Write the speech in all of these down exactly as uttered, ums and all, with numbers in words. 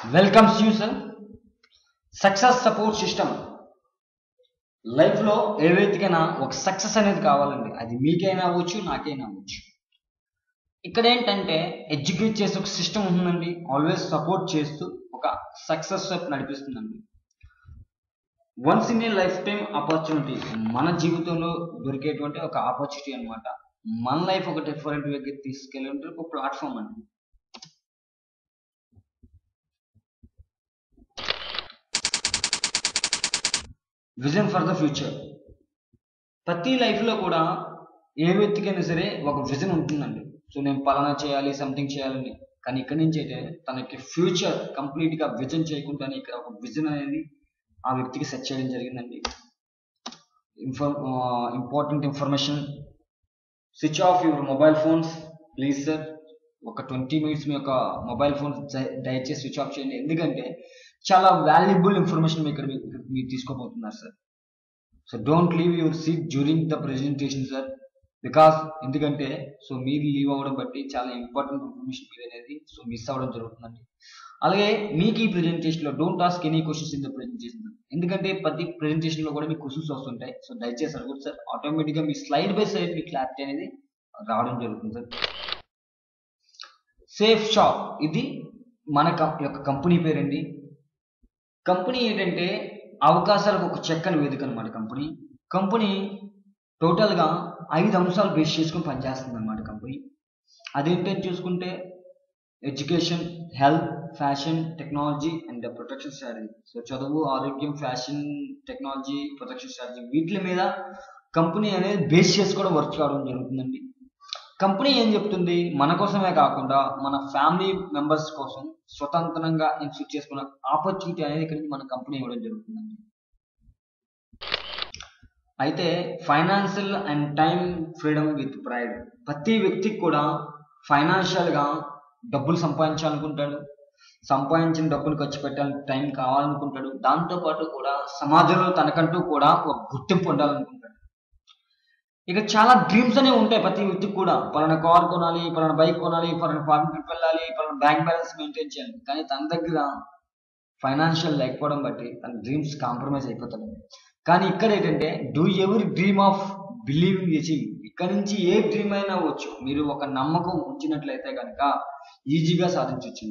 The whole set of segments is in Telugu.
Welcomes you sir. Success support system లైఫ్లో ఏ వ్యక్తికైనా ఒక సక్సెస్ అనేది కావాలండి. అది మీకైనా అవ్వచ్చు, నాకైనా అవ్వచ్చు. ఇక్కడ ఏంటంటే ఎడ్యుకేట్ చేసే ఒక సిస్టమ్ ఉంటుందండి, ఆల్వేస్ సపోర్ట్ చేస్తూ ఒక సక్సెస్ వైపు నడిపిస్తుందండి. Once in a life time opportunity, మన జీవితంలో దొరికేటువంటి ఒక ఆపర్చునిటీ అనమాట. మన లైఫ్ ఒక డిఫరెంట్ వేకి తీసుకెళ్ళే ఒక ప్లాట్ఫామ్ అండి. Vision for the future. ప్రతి లైఫ్లో కూడా ఏ వ్యక్తికైనా సరే ఒక విజన్ ఉంటుందండి. సో నేను పలానా చేయాలి, సంథింగ్ చేయాలని. కానీ ఇక్కడి నుంచి అయితే తనకి ఫ్యూచర్ కంప్లీట్గా విజన్ చేయకుండానే ఇక్కడ ఒక విజన్ అనేది ఆ వ్యక్తికి సెట్ చేయడం జరిగిందండి. Infor important information, switch off your mobile phones please sir. ఒక ట్వంటీ మినిట్స్ మీ యొక్క మొబైల్ ఫోన్స్ దయచేసి స్విచ్ ఆఫ్ చేయండి. ఎందుకంటే చాలా వాల్యుబుల్ ఇన్ఫర్మేషన్ మీ ఇక్కడ మీరు తీసుకోబోతున్నారు sir. So don't leave your seat during the presentation sir, because ఎందుకంటే సో మీరు లీవ్ అవ్వడం బట్టి చాలా ఇంపార్టెంట్ ఇన్ఫర్మేషన్ మీరు అనేది సో మిస్ అవ్వడం జరుగుతుందండి. అలాగే మీకు ఈ ప్రెజెంటేషన్లో don't ask any questions in the presentation, ఎందుకంటే ప్రతి ప్రెజెంటేషన్లో కూడా మీకు క్వశ్చన్స్ వస్తుంటాయి. సో దయచేసి అడగదు సార్. ఆటోమేటిక్గా మీ స్లైడ్ బై స్లైడ్ మీ క్లారిటీ అనేది రావడం జరుగుతుంది సార్. సేఫ్ షాప్, ఇది మన యొక్క కంపెనీ పేరండి. కంపెనీ ఏంటంటే అవకాశాలకు ఒక చక్కని వేదిక అనమాట. కంపెనీ కంపెనీ టోటల్గా ఐదు అంశాలు బేస్ చేసుకుని పనిచేస్తుంది అనమాట కంపెనీ. అదేంటని చూసుకుంటే education, health, fashion, technology and protection strategy. So చదువు, ఆరోగ్యం, ఫ్యాషన్, టెక్నాలజీ, ప్రొటెక్షన్ స్ట్రాటజీ, వీటి మీద కంపెనీ అనేది బేస్ చేసుకోవడం వర్క్ కావడం జరుగుతుందండి. కంపెనీ ఏం చెప్తుంది, మన కోసమే కాకుండా మన ఫ్యామిలీ మెంబర్స్ కోసం స్వతంత్రంగా ఇన్స్టిట్యూట్ చేసుకున్న ఆపర్చునిటీ అనేది ఇక్కడ మన కంపెనీ ఇవ్వడం జరుగుతుందండి. అయితే financial and time freedom with pride. ప్రతి వ్యక్తికి కూడా ఫైనాన్షియల్గా డబ్బులు సంపాదించాలనుకుంటాడు, సంపాదించిన డబ్బులు ఖర్చు పెట్టాలని టైం కావాలనుకుంటాడు. దాంతోపాటు కూడా సమాజంలో తనకంటూ కూడా ఒక గుర్తింపు ఉండాలనుకుంటాడు. ఇక చాలా డ్రీమ్స్ అనేవి ఉంటాయి ప్రతి వ్యక్తికి కూడా. పలానా కార్ కొనాలి, పలానా బైక్ కొనాలి, పలానా ఫారెన్ ట్రిప్ వెళ్ళాలి, పలానా బ్యాంక్ బ్యాలెన్స్ మెయింటైన్ చేయాలి. కానీ తన దగ్గర ఫైనాన్షియల్ లేకపోవడం బట్టి తన డ్రీమ్స్ కాంప్రమైజ్ అయిపోతాడు. కానీ ఇక్కడ ఏంటంటే డూ ఎవరి డ్రీమ్ ఆఫ్ బిలీవింగ్ అచీవ్. ఇక్కడ నుంచి ఏ డ్రీమ్ అయినా అవ్వచ్చు, మీరు ఒక నమ్మకం ఉంచినట్లయితే కనుక ఈజీగా సాధించవచ్చు.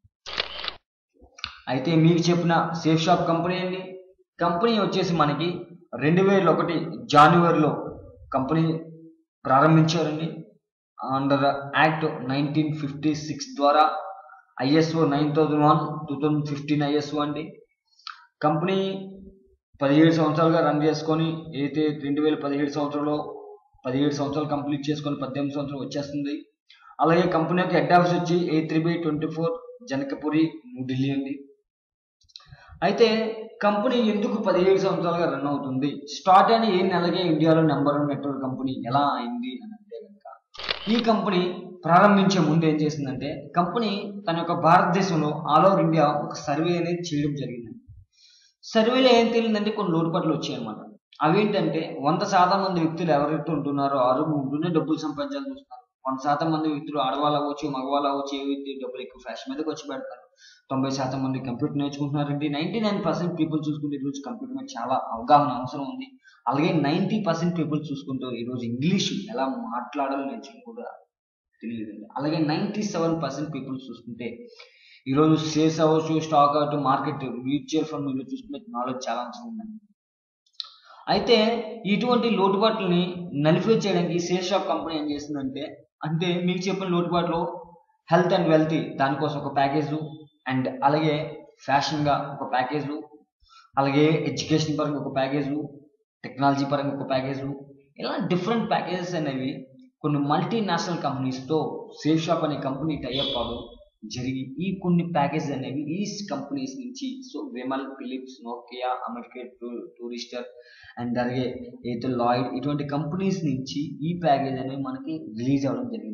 అయితే మీకు చెప్పిన సేఫ్ షాప్ కంపెనీ అండి. కంపెనీ వచ్చేసి మనకి రెండు వేల ఒకటి జనవరిలో కంపెనీ ప్రారంభించారండి. Under act nineteen fifty six ద్వారా ISO nine thousand one two thousand fifteen ISO అండి. కంపెనీ పదిహేడు సంవత్సరాలుగా రన్ చేసుకొని అయితే రెండు వేల పదిహేడు సంవత్సరంలో పదిహేడు సంవత్సరాలు కంప్లీట్ చేసుకొని పద్దెనిమిది సంవత్సరాలు వచ్చేస్తుంది. అలాగే కంపెనీ యొక్క హెడ్ ఆఫీస్ వచ్చి eight three by twenty four Janakpuri, New Delhi అండి. అయితే కంపెనీ ఎందుకు పదిహేడు సంవత్సరాలుగా రన్ అవుతుంది, స్టార్ట్ అయిన ఏ నెలకే ఇండియాలో నెంబర్ వన్ నెట్వర్క్ కంపెనీ ఎలా అయింది అని అంటే కనుక, ఈ కంపెనీ ప్రారంభించే ముందు ఏం చేసిందంటే కంపెనీ తన యొక్క భారతదేశంలో ఆల్ ఓవర్ ఇండియా ఒక సర్వే అనేది చేయడం జరిగింది. సర్వేలో ఏం తెలియదంటే కొన్ని లోటుపాట్లు వచ్చాయన్నమాట. అవేంటంటే వంద శాతం మంది వ్యక్తులు ఎవరైతే ఉంటున్నారో ఆరోగ్యం ఉంటూనే డబ్బులు సంపాదించాలని చూస్తున్నారు. వంద శాతం మంది వ్యక్తులు ఆడవాళ్ళు అవ్వచ్చు, మగవాళ్ళు అవ్వచ్చు, ఏ వ్యక్తి డబ్బులు ఎక్కువ ఫ్యాషన్ మీదకి వచ్చి పెడతారు. తొంభై శాతం మంది కంప్యూటర్ నేర్చుకుంటున్నారండి. నైన్టీ నైన్ పర్సెంట్ పీపుల్ చూసుకుంటే ఈరోజు కంప్యూటర్ మీద చాలా అవగాహన అవసరం ఉంది. అలాగే నైన్టీ పర్సెంట్ పీపుల్ చూసుకుంటూ ఈరోజు ఇంగ్లీష్ ఎలా మాట్లాడాలో నేర్చుకుని కూడా తెలియదండి. అలాగే నైన్టీ సెవెన్ పర్సెంట్ పీపుల్ చూసుకుంటే ఈరోజు షేర్స్ అవ్వచ్చు, స్టాక్ అవ్వచ్చు, మార్కెట్, మ్యూచువల్ ఫండ్ మీరు చూసుకుంటే నాలెడ్జ్ చాలా అవసరం ఉందండి. అయితే ఇటువంటి లోటుబాట్లని నలిఫై చేయడానికి సేల్స్ షాప్ కంపెనీ ఏం చేస్తుందంటే, అంటే మీకు చెప్పిన లోటుబాట్లు హెల్త్ అండ్ వెల్త్ దానికోసం ఒక ప్యాకేజు, అండ్ అలాగే ఫ్యాషన్గా ఒక ప్యాకేజు, అలాగే ఎడ్యుకేషన్ పరంగా ఒక ప్యాకేజు, టెక్నాలజీ పరంగా ఒక ప్యాకేజు, ఇలా డిఫరెంట్ ప్యాకేజెస్ అనేవి కొన్ని మల్టీనేషనల్ కంపెనీస్తో సేఫ్ షాప్ అనే కంపెనీ టైఅప్ అవ్వడం జరిగి ఈ కొన్ని ప్యాకేజ్ అనేవి ఈ కంపెనీస్ నుంచి so Vimal, Philips, Nokia, American Tourister and అలాగే ఏతో లాయిడ్ ఇటువంటి కంపెనీస్ నుంచి ఈ ప్యాకేజ్ అనేవి మనకి రిలీజ్ అవ్వడం జరిగింది.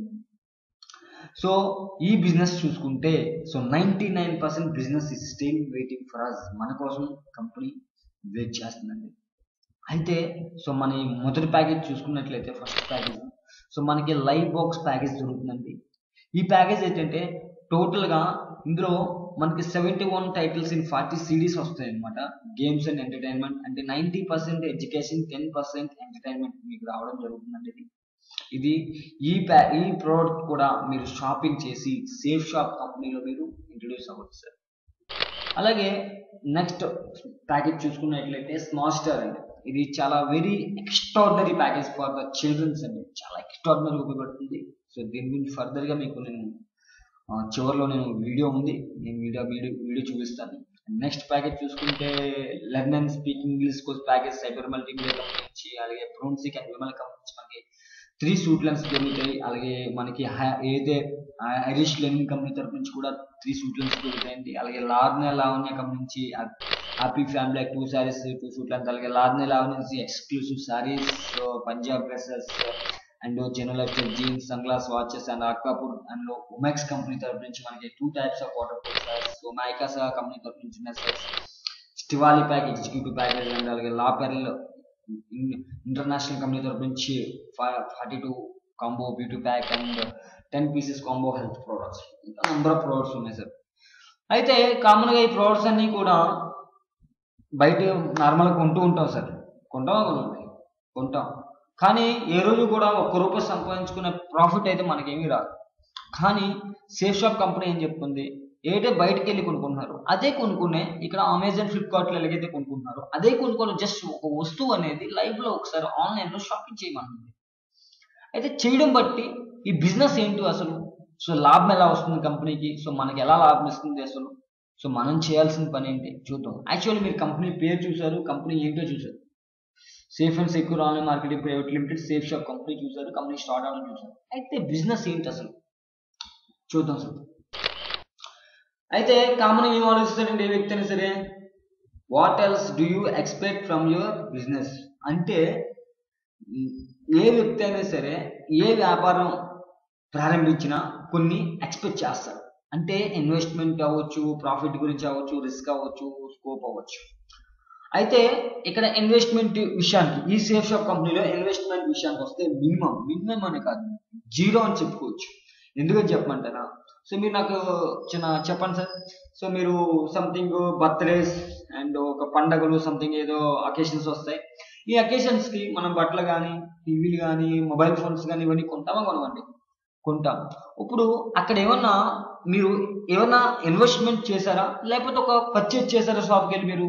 సో ఈ బిజినెస్ చూసుకుంటే so ninety nine percent business is still waiting for us, మన కోసం కంపెనీ వెయిట్ చేస్తుందండి. అయితే సో మన మొదటి ప్యాకేజ్ చూసుకున్నట్లయితే ఫస్ట్ ప్యాకేజ్ సో మనకి లైవ్ బాక్స్ ప్యాకేజ్ దొరుకుతుందండి. ఈ ప్యాకేజ్ ఏంటంటే టోటల్గా ఇందులో మనకి seventy one titles in forty series వస్తాయి అనమాట. గేమ్స్ అండ్ ఎంటర్టైన్మెంట్ అంటే ninety percent education, ten percent entertainment మీకు రావడం జరుగుతుందండి. ఇది ఇది ఈ ప్యా ఈ ప్రోడక్ట్ కూడా మీరు షాపింగ్ చేసి సేఫ్ షాప్ కంపెనీలో మీరు ఇంట్రొడ్యూస్ అవ్వచ్చు సార్. అలాగే నెక్స్ట్ ప్యాకేజ్ చూసుకున్నట్లయితే స్మార్ట్ స్టార్ అండి. ఇది చాలా very extraordinary package for the childrens అండి. చాలా ఎక్స్ట్రాడినరీ ఉపయోగపడుతుంది. సో దీని గురించి ఫర్దర్గా మీకు నేను చివరిలో నేను వీడియో ఉంది, నేను వీడియో వీడియో వీడియో చూపిస్తాను. నెక్స్ట్ ప్యాకేజ్ చూసుకుంటే learn and speak English course package cyber multimedia company నుంచి, అలాగే ప్రోన్సిక్ అండ్ విమల్ కంపెనీ నుంచి మనకి త్రీ సూట్ లెన్స్ దొరుకుతాయి. అలాగే మనకి ఏదైతే ఐరిష్ లెర్నింగ్ కంపెనీ తరపు నుంచి కూడా త్రీ సూట్ లెన్స్ దొరుకుతాయండి. అలాగే లార్నే లావణ్య కంపెనీ నుంచి happy family two saris, two suit lengths, అలాగే లార్నే లావణ్య నుంచి exclusive saris, Punjab dresses and general jeans, sun glass watches and అక్వాపూర్ అండ్ ఉమెక్స్ కంపెనీ తరపు నుంచి మనకి two types of water proof saris, మైకాసా కంపెనీ తరపు నుంచి ఉన్న సారీస్, స్టివాలి ప్యాక్ ఎగ్జిక్యూటివ్ ప్యాకేజ్ అండ్ అలాగే లా పెర్ల్ ఇంటర్నేషనల్ కంపెనీ తరపు నుంచి forty two combo beauty pack and ten pieces combo health products, ఇంకా నెంబర్ ఆఫ్ ప్రోడక్ట్స్ ఉన్నాయి సార్. అయితే కామన్గా ఈ ప్రోడక్ట్స్ అన్నీ కూడా బయట నార్మల్గా కొంటూ ఉంటాం సార్, కొంటాం కొంటాం కానీ ఏ రోజు కూడా ఒక్క రూపాయి సంపాదించుకునే ప్రాఫిట్ అయితే మనకేమీ రాదు. కానీ సేఫ్ షాప్ కంపెనీ ఏం చెప్తుంది, ఏదైతే బయటకు వెళ్ళి కొనుక్కుంటున్నారు అదే కొనుక్కునే ఇక్కడ అమెజాన్, ఫ్లిప్కార్ట్లో ఎలాగైతే కొనుక్కుంటున్నారు అదే కొనుక్కొని జస్ట్ ఒక వస్తువు అనేది లైవ్లో ఒకసారి ఆన్లైన్లో షాపింగ్ చేయమంటుంది. అయితే చేయడం బట్టి ఈ బిజినెస్ ఏంటో అసలు, సో లాభం ఎలా వస్తుంది కంపెనీకి, సో మనకి ఎలా లాభం ఇస్తుంది అసలు, సో మనం చేయాల్సిన పని ఏంటి చూద్దాం. యాక్చువల్లీ మీరు కంపెనీ పేరు చూసారు, కంపెనీ ఏంటో చూసారు, safe and secure online marketing private limited safe shop company చూసారు, కంపెనీ స్టార్ట్ అవ్వడం చూసారు. అయితే బిజినెస్ ఏంటి అసలు చూద్దాం సార్. అయితే కామన్ ఏం ఆలోచిస్తారండి ఏ వ్యక్తి అయినా సరే, what else do you expect from your business అంటే, ఏ వ్యక్తి అయినా సరే ఏ వ్యాపారం ప్రారంభించినా కొన్ని ఎక్స్పెక్ట్ చేస్తారు. అంటే ఇన్వెస్ట్మెంట్ అవ్వచ్చు, ప్రాఫిట్ గురించి అవ్వచ్చు, రిస్క్ అవ్వచ్చు, స్కోప్ అవ్వచ్చు. అయితే ఇక్కడ ఇన్వెస్ట్మెంట్ విషయానికి ఈ సేఫ్ షాప్ కంపెనీలో ఇన్వెస్ట్మెంట్ విషయానికి వస్తే మినిమం మినిమం అనే కాదు జీరో అని చెప్పుకోవచ్చు. ఎందుకని చెప్పమంటారా, సో మీరు నాకు చిన్న చెప్పండి సార్. సో మీరు సంథింగ్ బర్త్డేస్ అండ్ ఒక పండగలు సంథింగ్ ఏదో అకేషన్స్ వస్తాయి. ఈ అకేషన్స్కి మనం బట్టలు కానీ, టీవీలు కానీ, మొబైల్ ఫోన్స్ కానీ ఇవన్నీ కొంటామా కొనవండి, కొంటాం. ఇప్పుడు అక్కడ ఏమన్నా మీరు ఏమన్నా ఇన్వెస్ట్మెంట్ చేశారా, లేకపోతే ఒక పర్చేజ్ చేశారా షాప్కి వెళ్ళి మీరు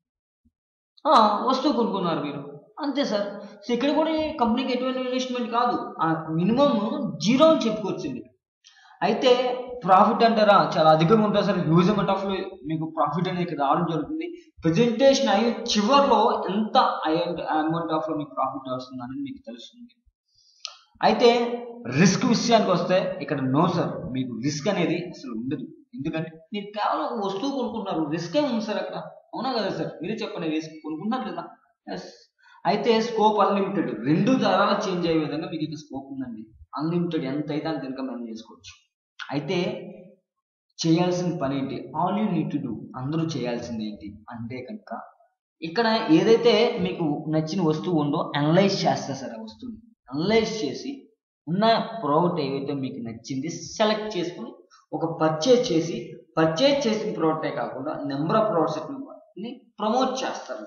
వస్తువు కొనుక్కున్నారు మీరు, అంతే సార్. సో ఇక్కడ కూడా కంపెనీకి ఎటువంటి ఇన్వెస్ట్మెంట్ కాదు, మినిమం జీరో అని చెప్పుకొచ్చింది. అయితే ప్రాఫిట్ అంటారా చాలా అధికంగా ఉంటుంది సార్, హ్యూజ్ అమౌంట్ ఆఫ్ మీకు ప్రాఫిట్ అనేది ఇక్కడ రావడం జరుగుతుంది. ప్రెజెంటేషన్ అయ్యి చివరిలో ఎంత అమౌంట్ ఆఫ్ మీకు ప్రాఫిట్ వస్తుంది అనేది మీకు తెలుస్తుంది. అయితే రిస్క్ విషయానికి వస్తే ఇక్కడ నో సార్, మీకు రిస్క్ అనేది అసలు ఉండదు. ఎందుకంటే మీరు కేవలం ఒక వస్తువు కొనుక్కున్నారు, రిస్క్ ఏ ఉంది సార్ అక్కడ, అవునా కదా సార్, మీరే చెప్పండి, రిస్క్ కొనుక్కున్నారు లేదా. ఎస్. అయితే స్కోప్ అన్లిమిటెడ్, రెండు ధరలు చేంజ్ అయ్యే విధంగా మీకు ఇక్కడ స్కోప్ ఉందండి. అన్లిమిటెడ్ ఎంత అయితే అంత ఇన్కమ్ ఎర్న్ చేసుకోవచ్చు. అయితే చేయాల్సిన పని ఏంటి, all you need to do, అందరూ చేయాల్సింది ఏంటి అంటే కనుక ఇక్కడ ఏదైతే మీకు నచ్చిన వస్తువు ఉందో అనలైజ్ చేస్తారు సార్. ఆ వస్తువుని అనలైజ్ చేసి ఉన్న ప్రోడక్ట్ ఏవైతే మీకు నచ్చింది సెలెక్ట్ చేసుకుని ఒక పర్చేజ్ చేసి, పర్చేజ్ చేసిన ప్రోడక్టే కాకుండా నెంబర్ ఆఫ్ ప్రోడక్ట్స్ని ప్రమోట్ చేస్తారు.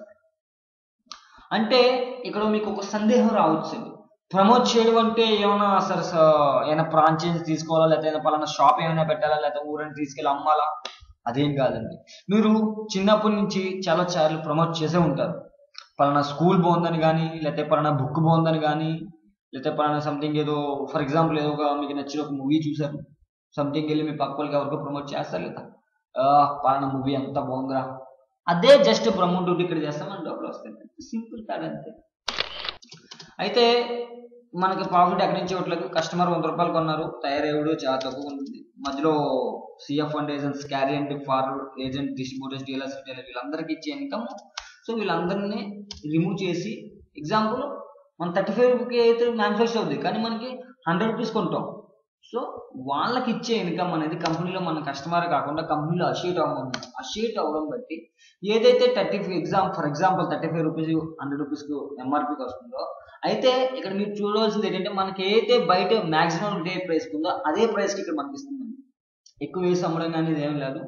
అంటే ఇక్కడ మీకు ఒక సందేహం రావచ్చు, ప్రమోట్ చేయడం అంటే ఏమైనా సరే ఏమైనా ఫ్రాంచైజ్ తీసుకోవాలా, లేకపోతే పలానా షాప్ ఏమైనా పెట్టాలా, లేకపోతే ఊరిని తీసుకెళ్ళి అమ్మాలా, అదేం కాదండి. మీరు చిన్నప్పటి నుంచి చాలా సార్లు ప్రమోట్ చేసే ఉంటారు. పలానా స్కూల్ బాగుందని కానీ, లేకపోతే పలానా బుక్ బాగుందని కానీ, లేకపోతే పలానా సంథింగ్ ఏదో ఫర్ ఎగ్జాంపుల్ ఏదో ఒక మీకు నచ్చిన ఒక మూవీ చూసారు, సంథింగ్ వెళ్ళి మీ పక్క వాళ్ళకి ఎవరికో ప్రమోట్ చేస్తారు లేదా, పలానా మూవీ అంతా బాగుందిరా, అదే జస్ట్ ప్రమోట్ ఇక్కడ చేస్తామని డబ్బులు వస్తాయి. సింపుల్ కాదు అంతే. అయితే మనకి ప్రాఫిట్ ఎక్కడి నుంచి ఇవ్వట్లేదు, కస్టమర్ వంద రూపాయలు కొన్నారు, తయారయ్యాడు చాలా తక్కువ ఉంటుంది, మధ్యలో CF and agents, carry and forward agent, distributors, dealers, retailer వీళ్ళందరికీ ఇచ్చే ఇన్కమ్. సో వీళ్ళందరినీ రిమూవ్ చేసి, ఎగ్జాంపుల్ మన థర్టీ ఫైవ్ రూపీకి అయితే మ్యానుఫ్యాక్చర్ అవుతుంది, కానీ మనకి హండ్రెడ్ రూపీస్ కొంటాం. సో వాళ్ళకి ఇచ్చే ఇన్కమ్ అనేది కంపెనీలో మన కస్టమర్ కాకుండా కంపెనీలో అషియేట్ అవ్వడం అషియేట్ అవ్వడం బట్టి ఏదైతే thirty five exam for example thirty five rupees hundred రూపీస్కి ఎంఆర్పీకి వస్తుందో, అయితే ఇక్కడ మీరు చూడవలసింది ఏంటంటే మనకి ఏదైతే బయట మ్యాక్సిమం డే ప్రైస్ ఉందో అదే ప్రైస్కి ఇక్కడ మనకి ఇస్తుందండి. ఎక్కువ వేసి అమ్మడం కానీ ఏం లేదు.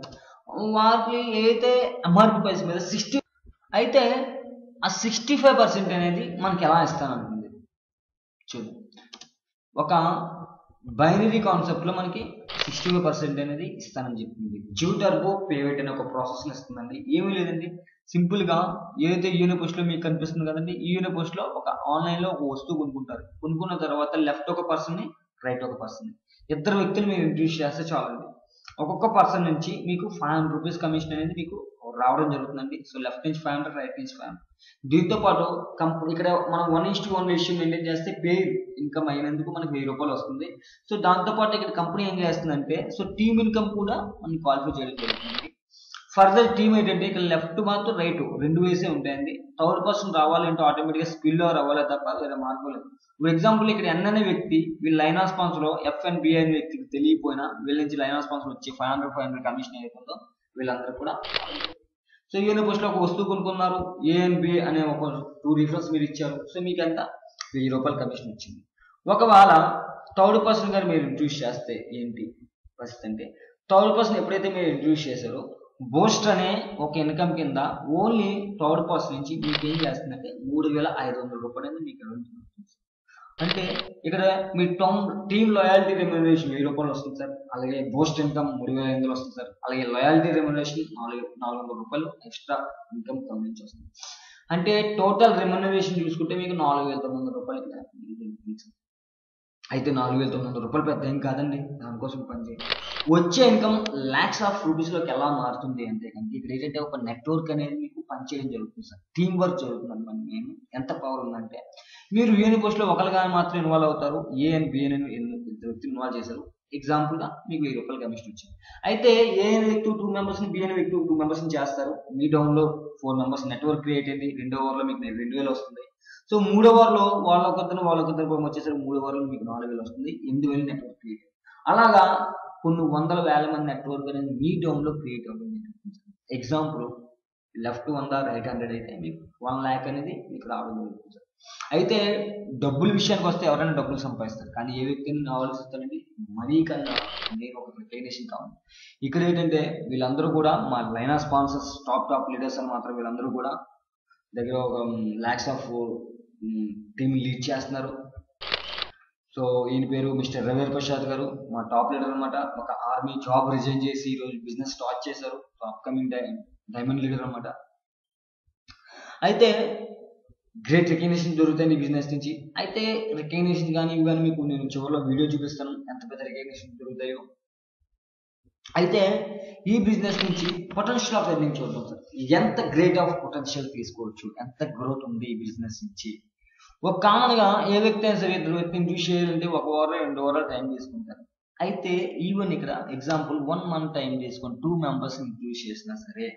వారికి ఏదైతే ఎంఆర్పి ప్రైస్ మీద సిక్స్టీ అయితే ఆ సిక్స్టీ ఫైవ్ పర్సెంట్ అనేది మనకి ఎలా ఇస్తానంటుంది చూడు. ఒక బైనరీ కాన్సెప్ట్లో మనకి సిక్స్టీ ఫైవ్ పర్సెంట్ అనేది ఇస్తానని చెప్తుంది. జియో టర్బో పేవేట్ అనే ఒక ప్రాసెస్ని ఇస్తుందండి. ఏమీ లేదండి, సింపుల్గా ఏదైతే యూనిపోస్ట్లో మీకు కనిపిస్తుంది కదండి, ఈ యూనిపోస్ట్లో ఒక ఆన్లైన్లో ఒక వస్తువు కొనుక్కుంటారు. కొనుక్కున్న తర్వాత లెఫ్ట్ ఒక పర్సన్ని, రైట్ ఒక పర్సన్ని, ఇద్దరు వ్యక్తులు మీరు ఇంట్రడ్యూస్ చేస్తే చాలండి. ఒక్కొక్క పర్సన్ నుంచి మీకు ఫైవ్ హండ్రెడ్ రూపీస్ కమిషన్ అనేది మీకు రావడం జరుగుతుందండి. సో లెఫ్ట్ నుంచి ఫైవ్ హండ్రెడ్, రైట్ నుంచి ఫైవ్ హండ్రెడ్. దీంతో పాటు కంపెనీ ఇక్కడ మనం one is to one ratio maintain చేస్తే పే ఇన్కమ్ అయినందుకు మనకి వెయ్యి రూపాయలు వస్తుంది. సో దాంతోపాటు ఇక్కడ కంపెనీ ఏం చేస్తుందంటే సో టీమ్ ఇన్కమ్ కూడా మనం క్వాలిఫై చేయడం జరుగుతుంది. ఫర్దర్ టీమ్ ఏంటంటే ఇక్కడ లెఫ్ట్ మాత్రం రైట్ రెండు వేసే ఉంటాయండి. థర్డ్ పర్సన్ రావాలంటే ఆటోమేటిక్గా స్పిల్ ఓవర్ అవ్వాలి తప్ప వేరే మార్గం లేదు. ఫర్ ఎగ్జాంపుల్ ఇక్కడ ఎన్ అనే వ్యక్తి వీళ్ళ లైన్ ఆఫ్ స్పాన్స్ లో ఎఫ్ అండ్ బి అనే వ్యక్తికి తెలియపోయినా వీళ్ళ నుంచి లైన్ ఆఫ్ స్పాన్స్ వచ్చి five hundred five hundred commission ఏదైతుందో వీళ్ళందరూ కూడా. సో ఈ పోస్ట్ లో ఒక వస్తువు కొనుక్కున్నారు, ఏ అండ్ బి అనే ఒక టూ రిఫరెన్స్ మీరు ఇచ్చారు. సో మీకు ఎంత వెయ్యి రూపాయలు కమిషన్ వచ్చింది. ఒకవేళ థర్డ్ పర్సన్ గారు మీరు ఇంట్రడ్యూస్ చేస్తే ఏంటి పరిస్థితి అంటే, థర్డ్ పర్సన్ ఎప్పుడైతే మీరు ఇంట్రడ్యూస్ చేశారో బూస్ట్ అనే ఒక ఇన్కమ్ కింద ఓన్లీ థర్డ్ పర్సన్ నుంచి మీకు ఏం చేస్తుందంటే మూడు వేల ఐదు వందల రూపాయలు మీకు అంటే ఇక్కడ మీ టౌన్ టీమ్ లాయాలిటీ రెమ్యునరేషన్ వెయ్యి రూపాయలు వస్తుంది సార్. అలాగే బూస్ట్ ఇన్కమ్ మూడు వేల ఐదు వందలు వస్తుంది సార్. అలాగే లాయాలిటీ రెమ్యునరేషన్ నాలుగు నాలుగు వందల రూపాయలు ఎక్స్ట్రా ఇన్కమ్ నుంచి వస్తుంది. అంటే టోటల్ రెమ్యునరేషన్ చూసుకుంటే మీకు నాలుగు వేల తొమ్మిది వందల రూపాయలు. అయితే నాలుగు వేల తొమ్మిది వందల రూపాయలు పెద్ద ఏం కాదండి, దానికోసం పనిచేయండి. వచ్చే ఇన్కమ్ ల్యాక్స్ ఆఫ్ రూపీస్లోకి ఎలా మారుతుంది అంటే కనుక ఇక్కడ ఏంటంటే ఒక నెట్వర్క్ అనేది మీకు పనిచేయడం జరుగుతుంది సార్. టీం వర్క్ జరుగుతుంది. మన నేను ఎంత పవర్ ఉందంటే మీరు యూనిపోస్ట్లో ఒకరిగా మాత్రం ఇన్వాల్వ్ అవుతారు, ఏ అండ్ బి అని ఇద్దరు వ్యక్తులు ఇన్వాల్వ్ చేశారు. ఎగ్జాంపుల్గా మీకు వెయ్యి రూపాయలు కమిషన్ వచ్చింది. అయితే ఏ అనే వ్యక్తి టూ మెంబర్స్ని, బి అనే వ్యక్తి టూ మెంబర్స్ని చేస్తారు. మీ డౌన్లో ఫోర్ మెంబర్స్ నెట్వర్క్ క్రియేట్ అయింది. రెండో ఓవర్లో మీకు రెండు వేలు వస్తుంది. సో మూడో వారంలో వాళ్ళకొద్దరు వాళ్ళకొద్దరు వచ్చేసరికి మూడో వారంలో మీకు నాలుగు వేలు వస్తుంది. ఎనిమిది వేలు నెట్వర్క్ క్రియేట్. అలాగా కొన్ని వందల వేల మంది నెట్వర్క్ అనేది మీ డౌన్లో క్రియేట్ అవుతుంది. ఎగ్జాంపుల్ లెఫ్ట్ వంద, రైట్ హండ్రెడ్ అయితే మీకు వన్ ల్యాక్ అనేది మీకు రావడం జరుగుతుంది. అయితే డబ్బుల విషయానికి వస్తే ఎవరైనా డబ్బులు సంపాదిస్తారు, కానీ ఏ వ్యక్తిని ఆలోచిస్తారండి మనీ కన్నా నేను ఒక రికగ్నిషన్ కావాలి. ఇక్కడ ఏంటంటే వీళ్ళందరూ కూడా మా line of sponsors top top leaders అని మాత్రం వీళ్ళందరూ కూడా దగ్గర ఒక ల్యాక్స్ ఆఫ్ టీమ్ లీడ్ చేస్తున్నారు. సో ఈయన పేరు మిస్టర్ రవీర్ ప్రసాద్ గారు, మా టాప్ లీడర్ అనమాట. ఒక ఆర్మీ జాబ్ రిజైన్ చేసి ఈరోజు బిజినెస్ స్టార్ట్ చేశారు. అప్కమింగ్ డైమండ్ లీడర్ అనమాట. అయితే గ్రేట్ రికగ్నిషన్ దొరుకుతాయి ఈ బిజినెస్ నుంచి. అయితే రికగ్నిషన్ కానీ ఇవి కానీ మీకు నేను చివరిలో వీడియో చూపిస్తాను ఎంత పెద్ద రికగ్నిషన్ దొరుకుతాయో. అయితే ఈ బిజినెస్ నుంచి పొటెన్షియల్ ఆఫ్ ఎర్నింగ్ చూద్దాం సార్. ఎంత గ్రేట్ ఆఫ్ పొటెన్షియల్ తీసుకోవచ్చు, ఎంత గ్రోత్ ఉంది ఈ బిజినెస్ నుంచి. ఒక కామన్గా ఏ వ్యక్తి అయినా సరే ఇద్దరు వ్యక్తిని చూసి చేయాలంటే ఒక వారం రెండు వారాలు టైం తీసుకుంటారు. అయితే ఈవెన్ ఇక్కడ ఎగ్జాంపుల్ వన్ మంత్ టైం తీసుకొని టూ మెంబర్స్ని ఇంట్రడ్యూస్ చేసినా సరే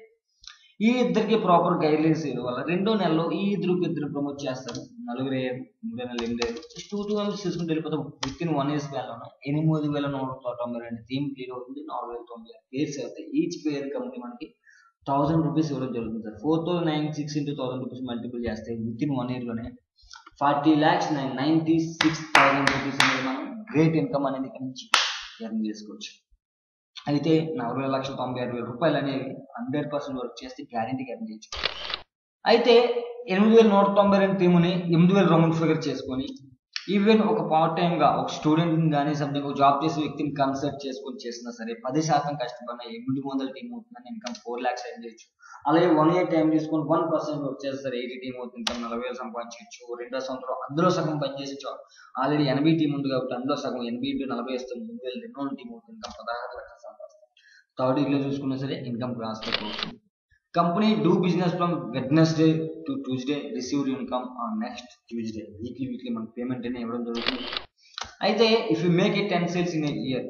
ఈ ఇద్దరికి ప్రాపర్ గైడ్లైన్స్ ఇవ్వడం వల్ల రెండో నెలలో ఈ ఇద్దరికి ఇద్దరు ప్రమోట్ చేస్తారు. నలుగురు అయ్యారు, మూడో నెలలు ఎనిమిది అయ్యారు. టూ టూ మెంబర్స్ తీసుకుంటే వెళ్ళిపోతే విత్ ఇన్ వన్ ఇయర్స్ వేళ ఎనిమిది వేల నూట తొంభై రెండు టీమ్ క్లియర్ అవుతుంది. నాలుగు వేల తొంభై పేర్స్ అవుతాయి. ఈచ్ పేర్ కంపెనీ మనకి థౌసండ్ రూపీస్ ఇవ్వడం జరుగుతుంది sir. Four thousand nine six into thousand rupees multiple చేస్తే విత్ ఇన్ వన్ ఇయర్లోనే forty lakhs nine ninety six thousand rupees అనేది మనం గ్రేట్ ఇన్కమ్ అనేది ఇక్కడ నుంచి ఎర్న్ చేసుకోవచ్చు. అయితే నలభై లక్షల తొంభై ఆరు వేల రూపాయలు అనేవి హండ్రెడ్ పర్సెంట్ వర్క్ చేస్తే గ్యారెంటీగా ఎర్న్ చేయొచ్చు. అయితే ఎనిమిది వేల నూట తొంభై రెండు టీముని ఎనిమిది వేల రౌండ్ ఫిగర్ చేసుకొని ఈవెన్ ఒక పార్ట్ టైంగా ఒక స్టూడెంట్ కానీ సంథింగ్ ఒక జాబ్ చేసే వ్యక్తిని కన్సల్ట్ చేసుకొని చేసినా సరే పది శాతం కష్టపడిన ఎనిమిది వందల టీం అవుతుందని ఇన్కమ్ ఫోర్ ల్యాక్స్ ఎర్న్ చేయొచ్చు. అలాగే వన్ ఇయర్ టైం తీసుకొని వన్ పర్సెంట్ వర్క్ చేస్తారు ఎయిటీ టీం అవుతుంది ఇన్కమ్ నలభై వేలు సంపాదించవచ్చు. రెండో సంవత్సరం అందులో సగం పనిచేసే ఆల్రెడీ ఎనభై టీం ఉంది కాబట్టి అందులో సగం ఎనభై ఇంటూ నలభై వస్తుంది మూడు వేలు రెండు వందల టీం అవుతుంది ఇన్కమ్ పదహారు లక్షలు సంపాదిస్తారు. థర్డ్ ఇయర్లో చూసుకున్నా సరే ఇన్కమ్ క్రాస్ అవుతుంది. Company do business from Wednesday to Tuesday receive income on next Tuesday. Weekly weekly మనకు పేమెంట్ అనేది ఇవ్వడం జరుగుతుంది. అయితే if you make a ten sales in a year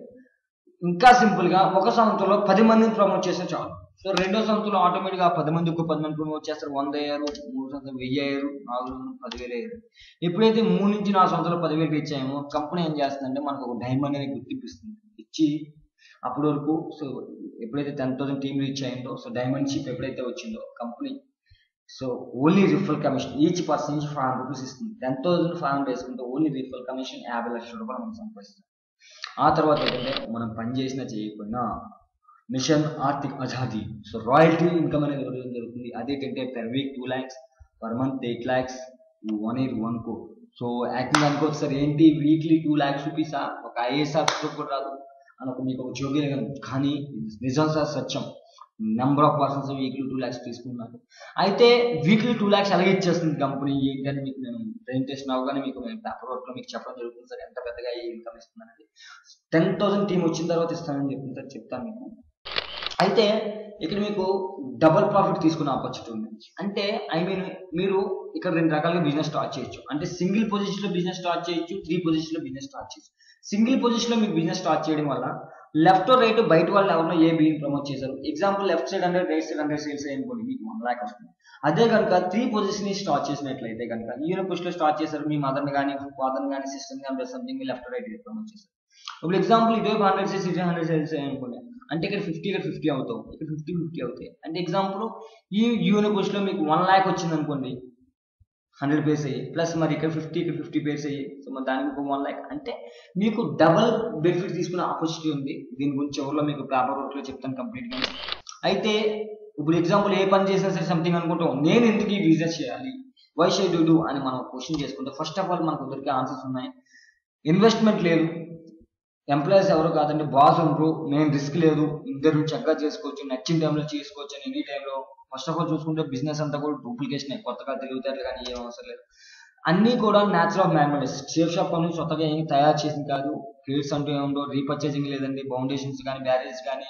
ఇంకా సింపుల్గా ఒక సంవత్సరంలో పది మందిని ప్రమోట్ చేస్తే చాలు. సో రెండో సంవత్సరంలో ఆటోమేటిక్గా పది మంది ఇంకో పది మంది ప్రమోట్ చేస్తారు. వంద అయ్యారు, మూడు సంవత్సరం వెయ్యి అయ్యారు, నాలుగు సంవత్సరం పదివేలు అయ్యారు. ఎప్పుడైతే మూడు నుంచి నాలుగు సంవత్సరాలు పదివేలు రీచ్ అయ్యామో కంపెనీ ఏం చేస్తుందంటే మనకు ఒక డైమండ్ అనేది గుర్తిపిస్తుంది ఇచ్చి అప్పటి వరకు. సో ఎప్పుడైతే టెన్ థౌసండ్ టీమ్ రీచ్ అయిందో సో డైమండ్ షిప్ ఎప్పుడైతే వచ్చిందో company so only referral commission each person నుంచి ఫైవ్ హండ్రెడ్ రూపీస్ ఇస్తుంది. టెన్ థౌసండ్ ఫైవ్ హండ్రెడ్ వేసుకుంటే ఓన్లీ రిఫరల్ కమిషన్ యాభై లక్షల రూపాయలు మనం సంపాదిస్తాం. ఆ తర్వాత ఏంటంటే మనం పని చేసినా చేయకపోయినా మిషన్ ఆర్థిక్ అజాదీ. సో రాయల్టీ ఇన్కమ్ అనేది ఇవ్వడం జరుగుతుంది. అదేంటంటే per week two lakhs, per month eight lakhs, one year one కో. సో యాక్టింగ్ అనుకోవచ్చు సార్, ఏంటి వీక్లీ టూ ల్యాక్స్ రూపీసా, ఒక ఐఏఎస్ ఆఫీసర్ కూడా రాదు అని ఒక మీకు ఒక జోగ్యం, కానీ నిజం సార్, సత్యం. Number of persons weekly two lakhs తీసుకున్నారు. అయితే వీక్లీ టూ ల్యాక్స్ అలాగే ఇచ్చేస్తుంది కంపెనీ. ఏంటంటే మీకు నేను ప్రెజెంటేషన్ అవగానే మీకు పేపర్ వర్క్ లో మీకు చెప్పడం జరుగుతుంది సార్, ఎంత పెద్దగా ఏ ఇన్కమ్ ఇస్తుందనేది. టెన్ థౌసండ్ టీమ్ వచ్చిన తర్వాత ఇస్తానని చెప్తుంది సార్, చెప్తాను మీకు. అయితే ఇక్కడ మీకు డబుల్ ప్రాఫిట్ తీసుకునే ఆపర్చునిటీ ఉంది. అంటే ఐ మీన్ మీరు ఇక్కడ రెండు రకాలుగా బిజినెస్ స్టార్ట్ చేయొచ్చు. అంటే సింగిల్ పొజిషన్ లో బిజినెస్ స్టార్ట్ చేయొచ్చు, త్రీ పొజిషన్ లో బిజినెస్ స్టార్ట్ చేయొచ్చు. సింగిల్ పొజిషన్ లో మీకు బిజినెస్ స్టార్ట్ చేయడం వల్ల లెఫ్ట్ రైట్ బయట వాళ్ళు ఎవరినో ఏ బిజినెస్ ప్రమోట్ చేశారు, example left side hundred, right side hundred sales అనుకోండి, మీకు వన్ ల్యాక్ వస్తుంది. అదే కనుక త్రీ పొజిషన్ ని స్టార్ట్ చేసినట్లయితే కనుక ఈయన పుష్ లో స్టార్ట్ చేశారు, మీ మదర్ని కానీ ఫాదర్ని కానీ సిస్టర్ని కానీ సంథింగ్ లెఫ్ట్ రైట్ ప్రమోట్ చేశారు. ఇప్పుడు ఎగ్జాంపుల్ ఇటువైపు హండ్రెడ్ సేల్స్, ఇటు హండ్రెడ్ సేల్స్ అనుకోండి, అంటే ఇక్కడ ఫిఫ్టీ ఇక్కడ ఫిఫ్టీ అవుతావు, ఇక్కడ ఫిఫ్టీ ఫిఫ్టీ అవుతాయి. అంటే ఎగ్జాంపుల్ ఈ యూనివర్స్ లో మీకు వన్ ల్యాక్ వచ్చింది అనుకోండి, హండ్రెడ్ పేర్స్ అయ్యి, ప్లస్ మరి ఇక్కడ ఫిఫ్టీ ఇక్కడ ఫిఫ్టీ పేర్స్ అయ్యి, సో మరి దానికి వన్ ల్యాక్. అంటే మీకు డబల్ బెనిఫిట్ తీసుకునే ఆపర్చునిటీ ఉంది. దీని గురించి ఎవరిలో మీకు పేపర్ వర్క్ లో చెప్తాను కంప్లీట్ గా. అయితే ఇప్పుడు ఎగ్జాంపుల్ ఏ పని చేసినా సరే సంథింగ్ అనుకుంటాం, నేను ఎందుకు ఈ బిజినెస్ చేయాలి, వై షుడ్ యు డూ అని మనం క్వశ్చన్ చేసుకుంటే ఫస్ట్ ఆఫ్ ఆల్ మనకు దొరికే ఆన్సర్స్ ఉన్నాయి. ఇన్వెస్ట్మెంట్ లేదు, ఎంప్లాయీస్ ఎవరు కాదండి, బాస్ ఉండరు, మెయిన్ రిస్క్ లేదు, ఇంటర్వ్యూ చక్కగా చేసుకోవచ్చు, నచ్చిన టైంలో చేసుకోవచ్చు అని ఎనీ టైంలో. ఫస్ట్ ఆఫ్ ఆల్ చూసుకుంటే బిజినెస్ అంతా కూడా డూప్లికేషన్, కొత్తగా తెలివితేటలు కానీ ఏం అవసరం లేదు. అన్నీ కూడా న్యాచురల్ ఆఫ్ మ్యాన్మెంట్స్. సేఫ్ షాప్ అని కొత్తగా ఏం తయారు చేసింది కాదు. క్రెడిట్స్ అంటూ ఏముండో, రీపర్చేసింగ్ లేదండి, బౌండేషన్స్ కానీ, బ్యారేజ్ కానీ,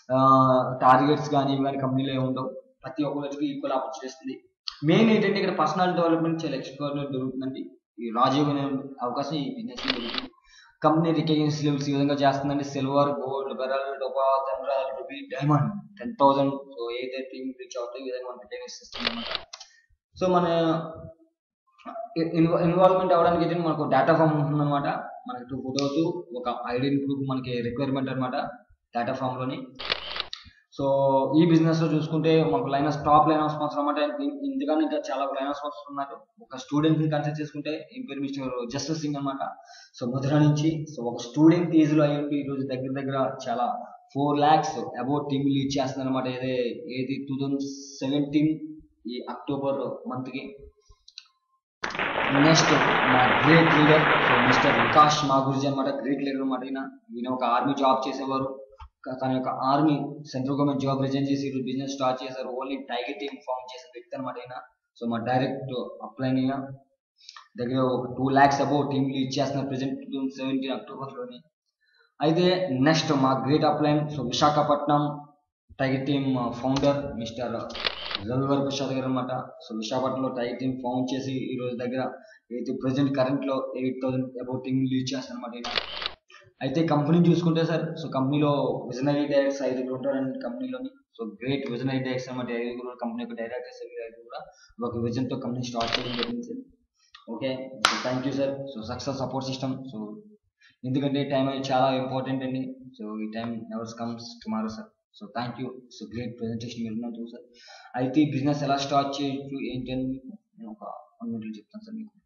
టార్గెట్స్ కానీ ఇవి కానీ కంపెనీలో ఏముండవు. ప్రతి ఒక్కరికి ఈక్వల్ ఆపర్చునిటీ ఇస్తుంది. మెయిన్ ఏంటంటే ఇక్కడ పర్సనల్ డెవలప్మెంట్ చాలా ఎక్స్ట్రా దొరుకుతుందండి. ఈ రాజీవ్ అనే అవకాశం ఈ బిజినెస్ దొరుకుతుంది. కంపెనీ రికగ్నిస్ లెవెల్స్ ఈ విధంగా చేస్తుందండి. Silver, gold, beryl, topaz, emerald, ruby, diamond, ten thousand. So ఏదైతే రీచ్ అవుతాయి ఈ విధంగా మనకి రికగ్నిస్ ఇస్తుంది అనమాట. సో మన ఇన్వాల్వ్మెంట్ అవ్వడానికి అయితే మనకు డేటా ఫామ్ ఉంటుంది అనమాట. మనకి టూ ఫోటోస్, ఒక ఐడెంటి ప్రూఫ్ మనకి రిక్వైర్మెంట్ అనమాట డేటా ఫామ్ లోని. సో ఈ బిజినెస్ లో చూసుకుంటే మనకు line of top line of sponsor అనమాట. ఇంతగానే ఇంకా చాలా లైన్ ఆఫ్ స్పాన్సర్ ఉన్నారు. ఒక స్టూడెంట్ ని కన్సిడర్ చేసుకుంటే ఈ పేరు మిస్టర్ జస్టిస్ సింగ్ అనమాట. సో మధుర నుంచి. సో ఒక స్టూడెంట్ ఏజ్ లో అయ్యి ఈ రోజు దగ్గర దగ్గర చాలా four lakhs about team lead చేస్తుంది అనమాట. ఏదే ఏది టూ థౌజండ్ సెవెంటీన్ ఈ అక్టోబర్ మంత్ కి. నెక్స్ట్ మా great leader so mister Vikash మా గురుజీ అనమాట. గ్రేట్ లీడర్ అనమాట. ఈయన ఈయన ఒక ఆర్మీ జాబ్ చేసేవారు. తన యొక్క army central government job resign చేసి ఈరోజు బిజినెస్ స్టార్ట్ చేశారు. ఓన్లీ టైగర్ టీమ్ ఫామ్ చేసిన వ్యక్తి అనమాట ఈయన. సో మా డైరెక్ట్ అప్లైన్ అయినా దగ్గర ఒక two lakhs above team lead చేస్తున్నారు present two thousand seventeen October లోని. అయితే నెక్స్ట్ మా great upline so Visakhapatnam tiger team founder mister Ravivar Prasad garu అనమాట. సో విశాఖపట్నంలో టైగర్ టీమ్ ఫౌండ్ చేసి ఈ రోజు దగ్గర అయితే ప్రెసెంట్ కరెంట్ లో eight thousand above team lead చేస్తారు అనమాట ఈయన. అయితే కంపెనీ చూసుకుంటే సార్, సో కంపెనీలో విజనరీ డైరెక్టర్స్ ఐదుగురు ఉంటారండి కంపెనీలోని. సో గ్రేట్ విజనరీ డైరెక్టర్స్ అనమాట ఐదుగురు. కంపెనీ యొక్క డైరెక్టర్స్ ఐదుగురు కూడా ఒక విజన్ తో కంపెనీ స్టార్ట్ చేయడం జరిగింది sir. Okay, so thank you sir. So success support system. So ఎందుకంటే టైం అనేది చాలా ఇంపార్టెంట్ అండి. సో ఈ time nevers comes tomorrow sir. So thank you. So great presentation మీరు ఉన్నారు సార్. అయితే బిజినెస్ ఎలా స్టార్ట్ చేయొచ్చు ఏంటి అని నేను ఒక వన్ మినిట్ చెప్తాను సార్ మీకు.